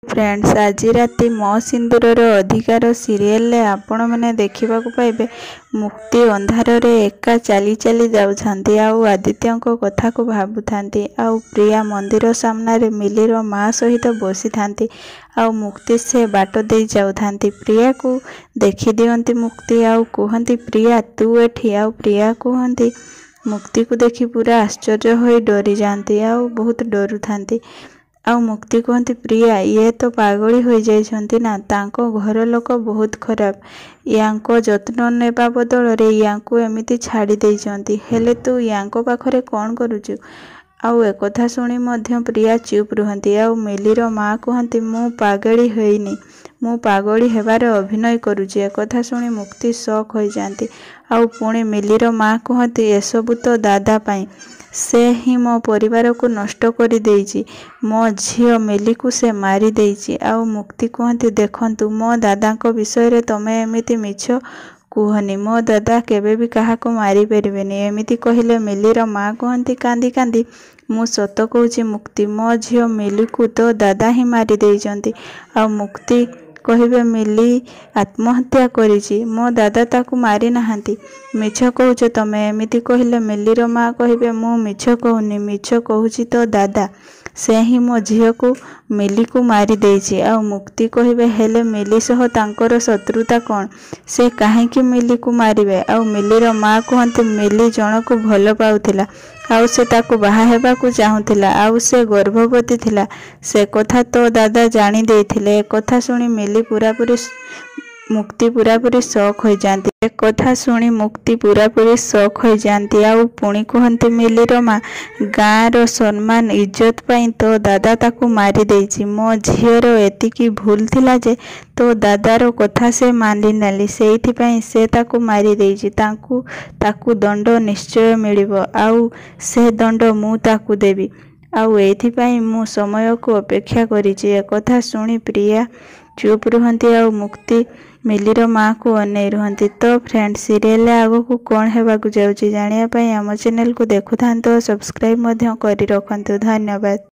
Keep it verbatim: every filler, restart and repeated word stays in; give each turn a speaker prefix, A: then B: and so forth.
A: Friends आज राति मो सिंदूरर अधिकार सीरियल आपण मैंने देखा पाइबे मुक्ति अंधार रे एका चली चली जाउछंती आउ आदित्य कथा को भाबुथांती आउ प्रिया मंदिर सामना रे मिलीर माँ सहित बसी थांती आउ मुक्ति से बाट दे जाउथांती प्रिया को देखि दियंती मुक्ति आउ कहंती प्रिया तू एठी आउ प्रिया कहंती मुक्ति को देखि पूरा आश्चर्य होई डरी जाती आउ बहुत डरू थांती आउ मुक्ति कहती प्रिया ये तो पागली हो जाइछंती ना तांको घर लोक बहुत खराब यांको जत्न नेबा बदल रे यांको एमिति छाड़ी देइछंती हेले तू यांको पाखरे कौन करूचु आउ एकथा शुणी मध्य प्रिया चुप रुहंती आउ मिलीर माँ कहती मु पागली होइनी मु पागली हेबार अभिनय करुची एकथा शुणी मुक्ति शॉक हो जाती आउ पुणी मिलीर माँ कहती एसबु तो दादा पाई से ही मो परिवार को नष्ट कर देइछि मो झियो मिली को से मारी देइछि आउ मुक्ति कहती देखंतु मो दादा को विषय रे तमे एमिति मिछ कुहनी मो दादा केबे भी कहा को मारी परिबेनी एमिति कहिले मिलीर माँ कहती कांदी कांदी मु सत कहूछि मुक्ति मो झियो मिली को तो दादा ही मारी देइछंती आउ मुक्ति कहिबे मिली आत्महत्या करिछि मो दादा ताकू मारी नाहांती मिछ कहूछ तमे एमिति कहिले मिलीर माँ कहिबे मु मिछ कहूनी मिछ कहूछि तो दादा से ही मो झियो को मिली को मारी देइछि आउ मुक्ति कहिबे हेले मिली सह तांकर शत्रुता कौन से काहेकि मिली को मारिबे आउ मिलीर माँ कहंती मिली जण को भल पाउथिला आउ से ताको बाहा हेबा को चाहुथिला आउ से गर्भवती थिला से कथा तो दादा जानी देइथिले कथा सुनी मिली पूरापूरी मुक्ति पूरापूरी शौक हो जाती एक कथा शुणी मुक्ति पूरापूरी शौक हो जाती आउ पुणी कहती मिलीर माँ गाँव सम्मान इज्जत पाई तो दादा ताकू मारी देइछि मो झीर एतिकी भूल थिला जे तो दादार कथा से मानि नेली सेइथिपाई से ताकू मारी देइछि ताकू ताकू दंड निश्चय मिलिबो आउ से दंड मु ताकू देबी आउ एथिपाई मु समय को अपेक्षा करिछि एकथा शुणी प्रिया चुप रुहंती आउ मुक्ति मिलीर माँ को अनै रुहंती। तो फ्रेंड सीरियल आगो को कौन हेबाकु जाउछि जानिया पई हम चैनल को देखु थांतो सब्सक्राइब मध्य करि रखंतु। धन्यवाद।